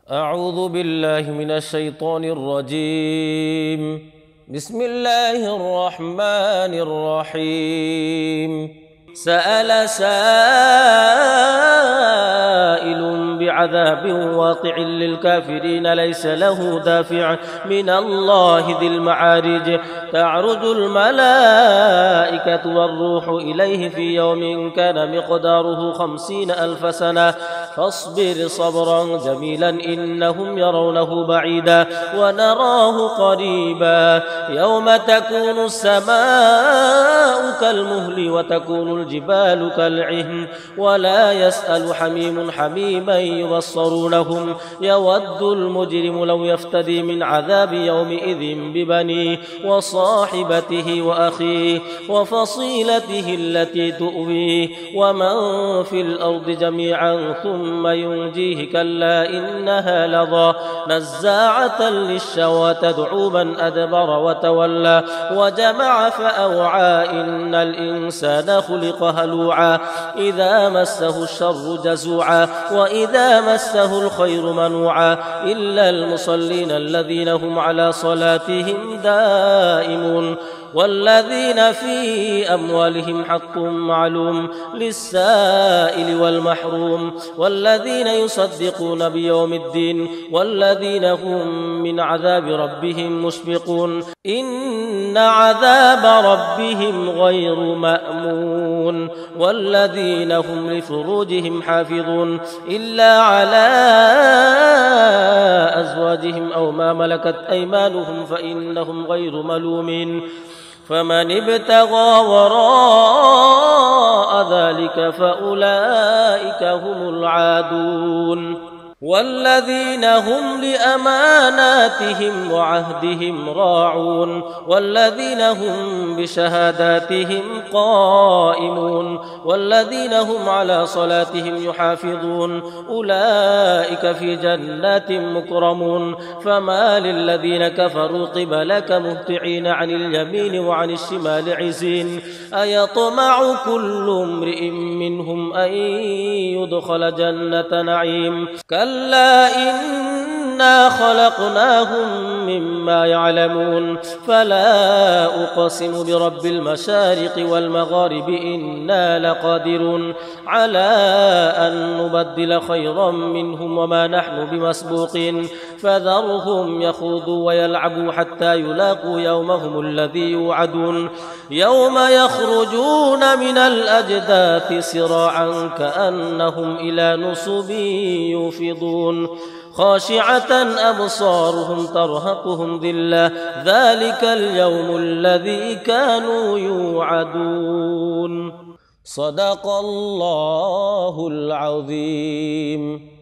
أعوذ بالله من الشيطان الرجيم. بسم الله الرحمن الرحيم. سأل سائل بعذاب واقع للكافرين ليس له دافع من الله ذي المعارج. تعرج الملائكة والروح إليه في يوم كان مقداره 50,000 سنة فاصبر صبرا جميلا إنهم يرونه بعيدا ونراه قريبا. يوم تكون السماء كالمهل وتكون الجبال كالعهن ولا يسأل حميم حميما يبصرونهم. يود المجرم لو يفتدي من عذاب يومئذ ببنيه وصاحبته وأخيه وفصيلته التي تؤويه ومن في الأرض جميعا ثم ينجيه. كلا إنها لظى نزاعة للشوى تدعو من أدبر وتولى وجمع فأوعى. إن الإنسان خلق هلوعا إذا مسه الشر جزوعا وإذا مسه الخير منوعا إلا المصلين الذين هم على صلاتهم دائمون والذين في أموالهم حق معلوم للسائل والمحروم والذين يصدقون بيوم الدين والذين هم من عذاب ربهم مشفقون. إن عذاب ربهم غير مأمون والذين هم لفروجهم حافظون إلا على أزواجهم أو ما ملكت أيمانهم فإنهم غير ملومين. فمن ابتغى وراء ذلك فأولئك هم العادون والذين هم لأماناتهم وعهدهم راعون والذين هم بشهاداتهم قائمون والذين هم على صلاتهم يحافظون أولئك في جنات مكرمون. فما للذين كفروا قبلك مهطعين عن اليمين وعن الشمال عزين. أيطمع كل امرئ منهم أن يدخل جنة نعيم كلا إنا خلقناهم مما يعلمون. فلا أقسم برب المشارق والمغارب إنا لقادرون على أن نبدل خيرا منهم وما نحن بمسبوقين. فذرهم يخوضوا ويلعبوا حتى يلاقوا يومهم الذي يوعدون. يوم يخرجون من الأجداث سراعا كأنهم إلى نصب يوفضون خاشعة أبصارهم ترهقهم ذلة ذلك اليوم الذي كانوا يوعدون. صدق الله العظيم.